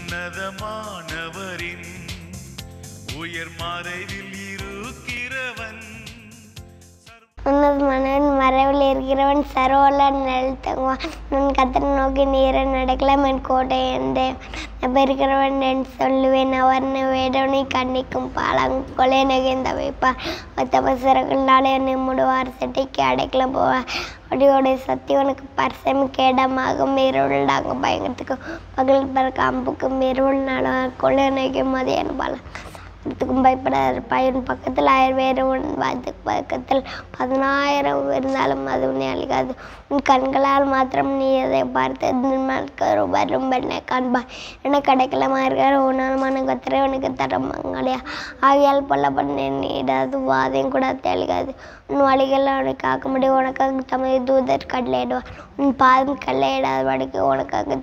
உன்னதமானவரின் உயர் மறைவில் இருக்கிறவன் உன்னதமானவன் மறைவில் இருக்கிறவன் சர்வவல்லவன் நிழல் தங்குவான். நான் கர்த்தரை நோக்கி நேர நடக்கலாம். என் கோட்டை இருக்கிறவன் என்று சொல்லுவேன். அவர் வேடனை கண்ணிக்கும் பாலங்கொலை நகைந்த வைப்பார். தபசரங்களாலே என்னை மூடுவார். செட்டைக்கு அடைக்கலம் போவார். அடியோடைய சத்தியவனுக்கு பரிசமிக்க இடமாகும். இருளாக பயங்கரத்துக்கு பகல் பிறகு அம்புக்கும் இருள் நடுவார். கொலை நகைக்கும் மதியான பாலம் இடத்துக்கும் பயப்படாத பையன் பக்கத்தில் 1000 பேர் உன் பக்கத்தில் 10,000 இருந்தாலும் அது உன்னை அழிக்காது. உன் கண்களால் மாத்திரம் நீ அதை பார்த்து வரும் பெண்ணை காண்பாய். என கிடைக்கலமா இருக்கிற உன்னாலமான கத்திரை உனக்கு தரமாங்களையா ஆகியால் பொல்லப்பண்ண நீடாது வாதையும் கூட தெளிக்காது. உன் வழிகளில் அவனை காக்க முடியும். உனக்காக தமது தூதர் கட்டளையிடுவார். உன் பாதம் கல்லையிடாத வடிக்கு உனக்காக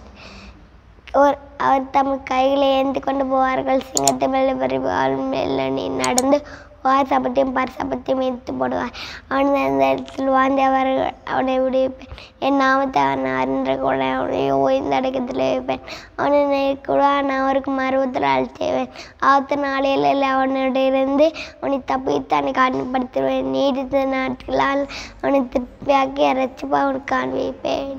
அவர் தம் கைகளை ஏந்தி கொண்டு போவார்கள். சிங்கத்தை மேலே நீ நடந்து வார் சபத்தையும் பரிசபத்தையும் எடுத்து போடுவார். அவன் அந்த இடத்தில் வாழ்ந்து அவனை விடுவிப்பேன். என் நாமத்தை அவன் அறிந்த கூட அவனை ஓய்ந்த அடக்கத்தில் வைப்பேன். அவனை கூட நான் அவருக்கு மறுபத்தில் அழைத்தேன். ஆத்த நாளையில் அவனுடைய இருந்து அவனை தப்பித்து அவனை காண்படுத்துவேன். நீடித்த நாட்களால் அவனை திருப்தியாக்கி அரைச்சிப்பா அவனுக்கு காண்பிப்பேன்.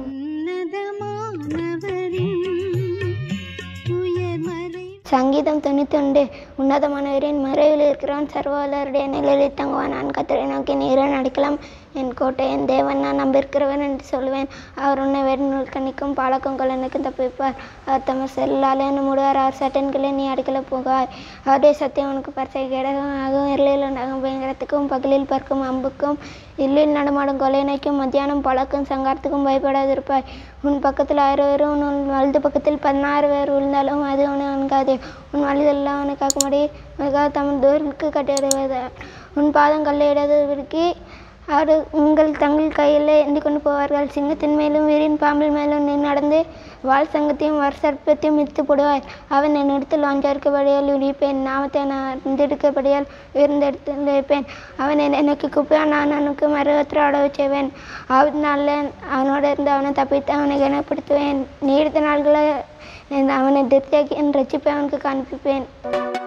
சங்கீதம் 91. உன்னதமானவரின் மறைவில் இருக்கிறவன் சர்வவல்லவருடைய நிழலில் தங்குவான். நான் கர்த்தரை நோக்கி நேர நடக்கலாம். என் கோட்டை என் தேவன் நான் நம்பியிருக்கிறவன் என்று சொல்லுவேன். அவர் உன்னை வேடநூல் கண்ணிக்கும் பாலக்கும் கொள்ளனுக்கும் தப்பிப்பார். அவர் தமது செல்லாலே மூடுவார். அவர் சட்டன்களை நீ அடிக்கல போகாய். அவருடைய சத்தியம் உனக்கு பரிசை கேடகமாகவும் இருளில் உண்டாகும் பயங்கரத்துக்கும் பகலில் பறக்கும் அம்புக்கும் இருளில் நடமாடும் கொலைநோய்க்கும் மத்தியானம் பழக்கும் சங்காரத்துக்கும் பயப்படாதிருப்பாய். உன் பக்கத்தில் 1000 பேரும் உன் வலது பக்கத்தில் 16 பேர் விழுந்தாலும் அது உன்னை அணுகாது. உன் வழிதெல்லாம் அவனை காக்கும்படி உனக்காக தமது தூருக்கு கட்டிடுவதால் உன் பாதம் கல்லையிடாதவருக்கு அவர் தங்கள் கையில் ஏந்தி கொண்டு போவார்கள். சிங்கத்தின் மேலும் வீரின் பாம்பில் மேலும் நீ நடந்து வால் சங்கத்தையும் சர்ப்பத்தையும் மிதித்து போடுவாய். அவன் என் இடத்தில் வாஞ்சார்க்கபடியால் விழிப்பேன். நாமத்தை நான் அறிந்தெடுக்கபடியால் உயர்ந்த இடத்தில் வைப்பேன். அவன் எனக்கு கூப்பிடான். நான் அவனுக்கு மறுபத்திர செய்வேன். அவனால அவனோட இருந்து அவனை தப்பித்து அவனை கனப்படுத்துவேன். நீடித்த நாள்களை அவனை திருப்தியாக்கி என் ரட்சிப்பை அவனுக்கு காண்பிப்பேன்.